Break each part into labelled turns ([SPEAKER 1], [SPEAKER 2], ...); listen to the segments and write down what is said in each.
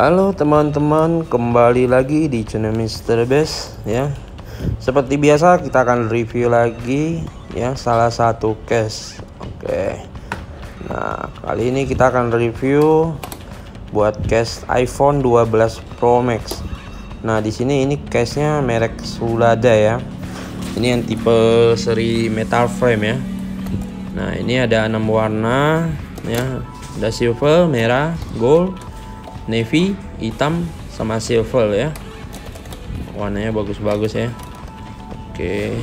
[SPEAKER 1] Halo teman-teman, kembali lagi di channel Mr. Best ya. Seperti biasa kita akan review lagi ya salah satu case. Oke. Nah, kali ini kita akan review buat case iPhone 12 Pro Max. Nah, di sini ini case-nya merek Sulada ya. Ini yang tipe seri metal frame ya. Nah, ini ada 6 warna ya. Ada silver, merah, gold, navy, hitam, sama silver ya. Warnanya bagus-bagus ya. Oke,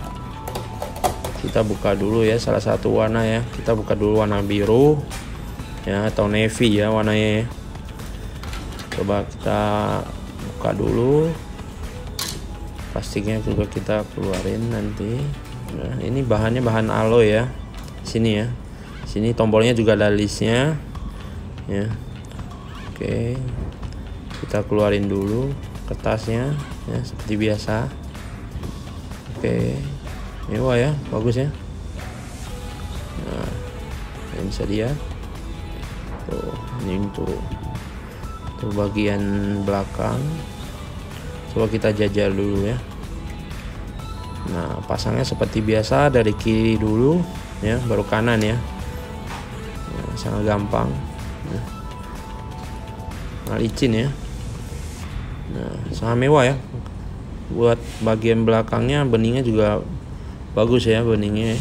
[SPEAKER 1] kita buka dulu ya salah satu warna ya. Kita buka dulu warna biru ya, atau navy ya warnanya ya. Coba kita buka dulu. Plastiknya juga kita keluarin nanti. Nah, ini bahannya bahan alloy ya. Sini ya. Sini tombolnya juga ada listnya ya. Oke, kita keluarin dulu kertasnya ya seperti biasa. Oke, mewah ya, bagus ya. Nah, ini bisa lihat tuh, ini untuk bagian belakang. Coba kita jajal dulu ya. Nah, pasangnya seperti biasa dari kiri dulu ya, baru kanan ya. Nah, sangat gampang ya. Licin ya. Nah, sangat mewah ya. Buat bagian belakangnya beningnya juga bagus ya beningnya.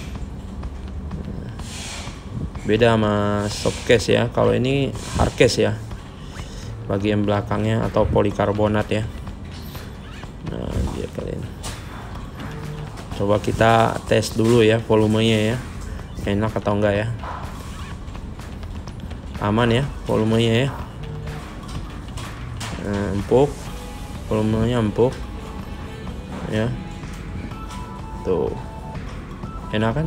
[SPEAKER 1] Beda sama soft case ya. Kalau ini hard case ya. Bagian belakangnya atau polikarbonat ya. Nah, biar kalian. Coba kita tes dulu ya volumenya ya. Enak atau enggak ya. Aman ya volumenya ya. Empuk, volumenya empuk ya. Tuh, enak kan?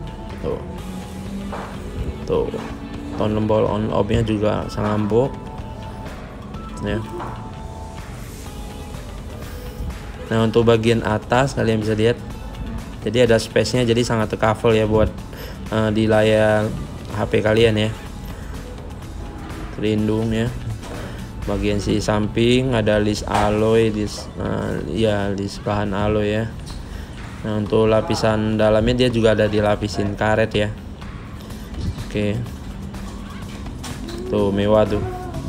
[SPEAKER 1] Tuh tombol on off nya juga sangat empuk ya. Nah, untuk bagian atas kalian bisa lihat, jadi ada space nya, jadi sangat tercover ya buat di layar HP kalian ya, terlindung ya. Bagian sisi samping ada list alloy, list bahan alloy ya. Nah, untuk lapisan dalamnya dia juga ada dilapisin karet ya. Oke, tuh mewah tuh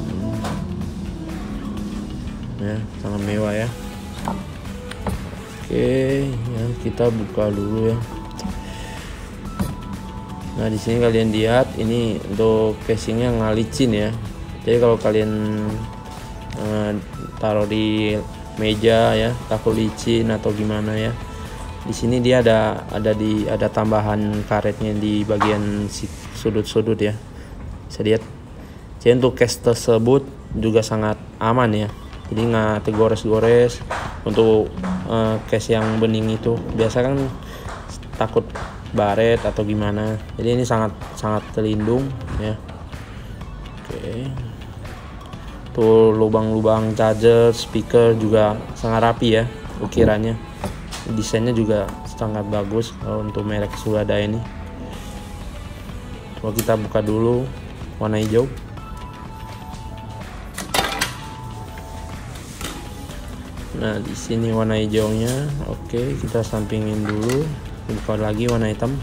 [SPEAKER 1] ya, sangat mewah ya. Oke ya, kita buka dulu ya. Nah, di sini kalian lihat ini untuk casingnya ngalicin ya. Jadi kalau kalian taruh di meja ya, takut licin atau gimana ya. Di sini dia ada tambahan karetnya di bagian sudut-sudut ya. Bisa lihat. Jadi untuk case tersebut juga sangat aman ya. Jadi nggak tergores-gores. Untuk case yang bening itu biasa kan takut baret atau gimana. Jadi ini sangat terlindung ya. Oke. Tuh lubang-lubang charger, speaker juga sangat rapi ya ukirannya. Desainnya juga sangat bagus kalau untuk merek Sulada ini. Coba kita buka dulu warna hijau. Nah, di sini warna hijaunya. Oke, kita sampingin dulu. Buka lagi warna hitam.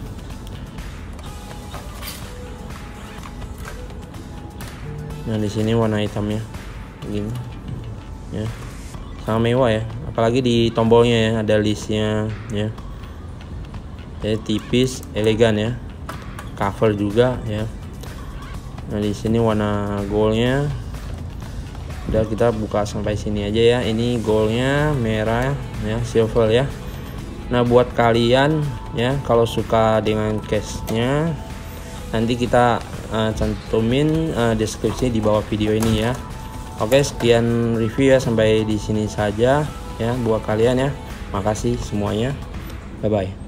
[SPEAKER 1] Nah, di sini warna hitamnya begini ya, sangat mewah ya. Apalagi di tombolnya ya ada listnya ya. Jadi tipis, elegan ya. Cover juga ya. Nah, di sini warna goldnya. Udah, kita buka sampai sini aja ya. Ini goldnya, merah ya, silver ya. Nah, buat kalian ya kalau suka dengan case-nya, nanti kita cantumin deskripsi di bawah video ini ya. Oke, sekian review ya, sampai di sini saja ya buat kalian ya. Makasih semuanya. Bye bye.